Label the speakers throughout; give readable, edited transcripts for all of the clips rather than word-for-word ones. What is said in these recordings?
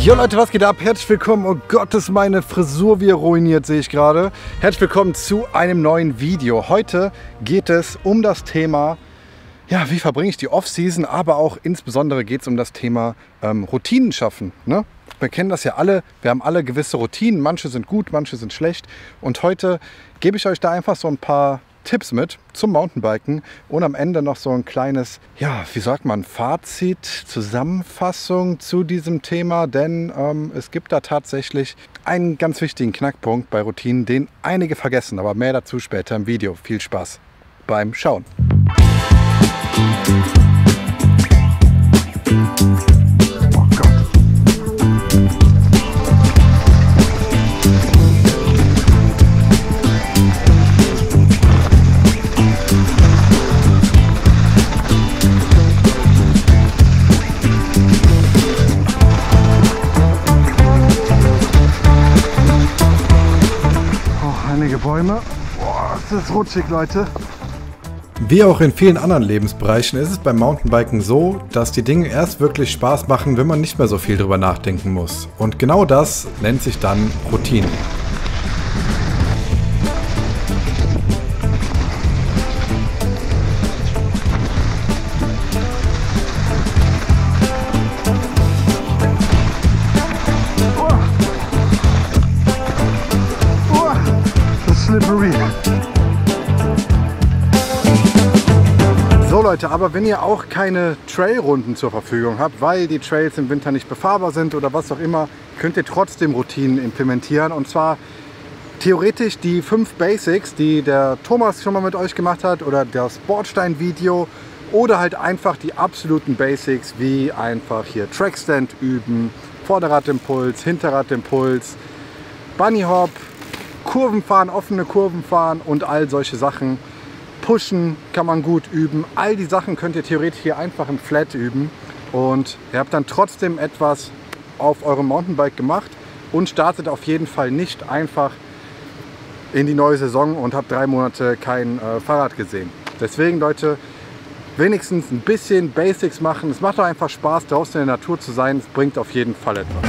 Speaker 1: Jo Leute, was geht ab? Herzlich willkommen. Oh Gott, ist meine Frisur wieder ruiniert, sehe ich gerade. Herzlich willkommen zu einem neuen Video. Heute geht es um das Thema, ja, wie verbringe ich die Off-Season, aber auch insbesondere geht es um das Thema Routinen schaffen. Ne? Wir kennen das ja alle, wir haben alle gewisse Routinen, manche sind gut, manche sind schlecht. Und heute gebe ich euch da einfach so ein paar Tipps mit zum Mountainbiken und am Ende noch so ein kleines, ja, wie sagt man, Fazit, Zusammenfassung zu diesem Thema, denn es gibt da tatsächlich einen ganz wichtigen Knackpunkt bei Routinen, den einige vergessen, aber mehr dazu später im Video. Viel Spaß beim Schauen. Oh Gott. Einige Bäume. Boah, das ist rutschig, Leute. Wie auch in vielen anderen Lebensbereichen ist es beim Mountainbiken so, dass die Dinge erst wirklich Spaß machen, wenn man nicht mehr so viel drüber nachdenken muss. Und genau das nennt sich dann Routine. So Leute, aber wenn ihr auch keine Trailrunden zur Verfügung habt, weil die Trails im Winter nicht befahrbar sind oder was auch immer, könnt ihr trotzdem Routinen implementieren. Und zwar theoretisch die 5 Basics, die der Thomas schon mal mit euch gemacht hat oder das Bordstein-Video, oder halt einfach die absoluten Basics, wie einfach hier Trackstand üben, Vorderradimpuls, Hinterradimpuls, Bunny Hop, Kurven fahren, offene Kurven fahren und all solche Sachen. Pushen kann man gut üben. All die Sachen könnt ihr theoretisch hier einfach im Flat üben. Und ihr habt dann trotzdem etwas auf eurem Mountainbike gemacht und startet auf jeden Fall nicht einfach in die neue Saison und habt 3 Monate kein Fahrrad gesehen. Deswegen Leute, wenigstens ein bisschen Basics machen. Es macht doch einfach Spaß, draußen in der Natur zu sein. Es bringt auf jeden Fall etwas.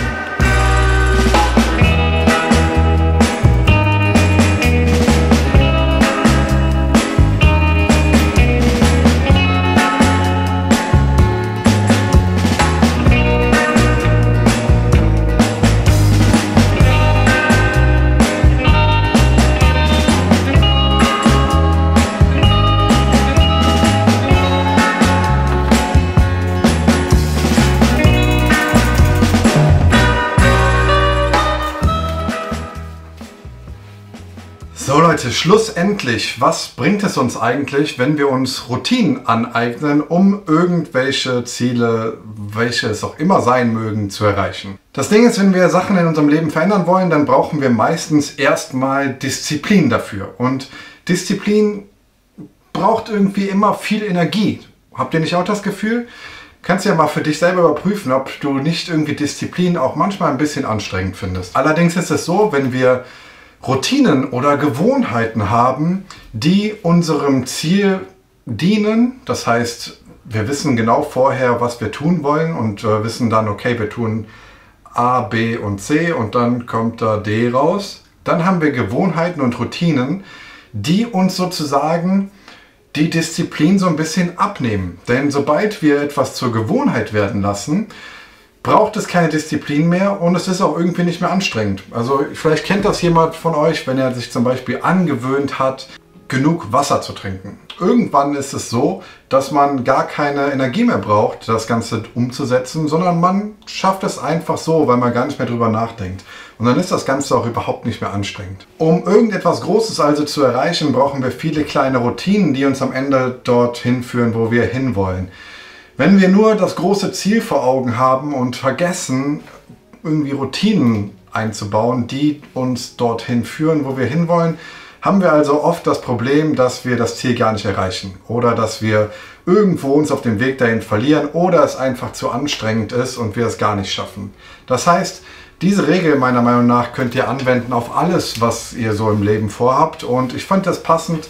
Speaker 1: So Leute, schlussendlich, was bringt es uns eigentlich, wenn wir uns Routinen aneignen, um irgendwelche Ziele, welche es auch immer sein mögen, zu erreichen? Das Ding ist, wenn wir Sachen in unserem Leben verändern wollen, dann brauchen wir meistens erstmal Disziplin dafür. Und Disziplin braucht irgendwie immer viel Energie. Habt ihr nicht auch das Gefühl? Kannst ja mal für dich selber überprüfen, ob du nicht irgendwie Disziplin auch manchmal ein bisschen anstrengend findest. Allerdings ist es so, wenn wir Routinen oder Gewohnheiten haben, die unserem Ziel dienen. Das heißt, wir wissen genau vorher, was wir tun wollen und wissen dann, okay, wir tun A, B und C und dann kommt da D raus. Dann haben wir Gewohnheiten und Routinen, die uns sozusagen die Disziplin so ein bisschen abnehmen. Denn sobald wir etwas zur Gewohnheit werden lassen, braucht es keine Disziplin mehr und es ist auch irgendwie nicht mehr anstrengend. Also vielleicht kennt das jemand von euch, wenn er sich zum Beispiel angewöhnt hat, genug Wasser zu trinken. Irgendwann ist es so, dass man gar keine Energie mehr braucht, das Ganze umzusetzen, sondern man schafft es einfach so, weil man gar nicht mehr drüber nachdenkt. Und dann ist das Ganze auch überhaupt nicht mehr anstrengend. Um irgendetwas Großes also zu erreichen, brauchen wir viele kleine Routinen, die uns am Ende dorthin führen, wo wir hinwollen. Wenn wir nur das große Ziel vor Augen haben und vergessen, irgendwie Routinen einzubauen, die uns dorthin führen, wo wir hinwollen, haben wir also oft das Problem, dass wir das Ziel gar nicht erreichen oder dass wir irgendwo uns auf dem Weg dahin verlieren oder es einfach zu anstrengend ist und wir es gar nicht schaffen. Das heißt, diese Regel meiner Meinung nach könnt ihr anwenden auf alles, was ihr so im Leben vorhabt, und ich fand das passend,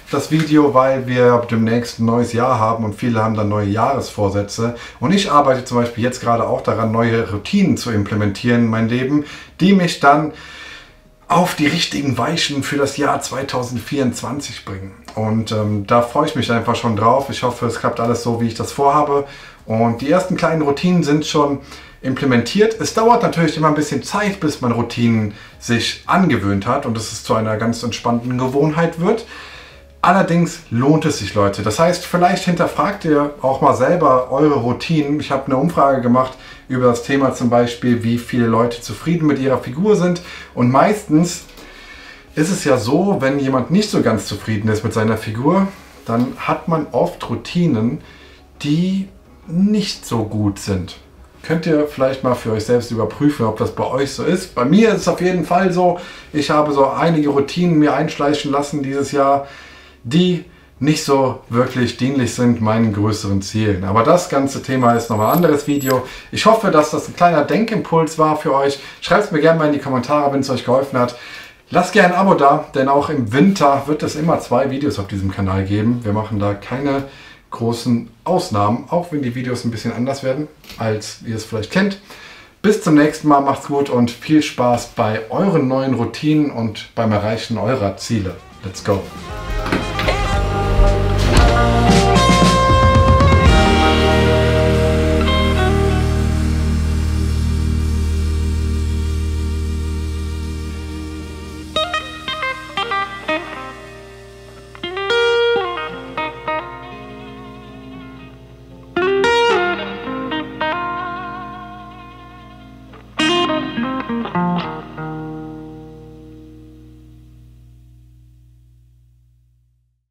Speaker 1: das Video, weil wir demnächst ein neues Jahr haben und viele haben dann neue Jahresvorsätze. Und ich arbeite zum Beispiel jetzt gerade auch daran, neue Routinen zu implementieren in mein Leben, die mich dann auf die richtigen Weichen für das Jahr 2024 bringen. Und da freue ich mich einfach schon drauf. Ich hoffe, es klappt alles so, wie ich das vorhabe. Und die ersten kleinen Routinen sind schon implementiert. Es dauert natürlich immer ein bisschen Zeit, bis man Routinen sich angewöhnt hat und es zu einer ganz entspannten Gewohnheit wird. Allerdings lohnt es sich, Leute. Das heißt, vielleicht hinterfragt ihr auch mal selber eure Routinen. Ich habe eine Umfrage gemacht über das Thema zum Beispiel, wie viele Leute zufrieden mit ihrer Figur sind. Und meistens ist es ja so, wenn jemand nicht so ganz zufrieden ist mit seiner Figur, dann hat man oft Routinen, die nicht so gut sind. Könnt ihr vielleicht mal für euch selbst überprüfen, ob das bei euch so ist. Bei mir ist es auf jeden Fall so. Ich habe so einige Routinen mir einschleichen lassen dieses Jahr, die nicht so wirklich dienlich sind meinen größeren Zielen. Aber das ganze Thema ist nochmal ein anderes Video. Ich hoffe, dass das ein kleiner Denkimpuls war für euch. Schreibt es mir gerne mal in die Kommentare, wenn es euch geholfen hat. Lasst gerne ein Abo da, denn auch im Winter wird es immer 2 Videos auf diesem Kanal geben. Wir machen da keine großen Ausnahmen, auch wenn die Videos ein bisschen anders werden, als ihr es vielleicht kennt. Bis zum nächsten Mal, macht's gut und viel Spaß bei euren neuen Routinen und beim Erreichen eurer Ziele. Let's go!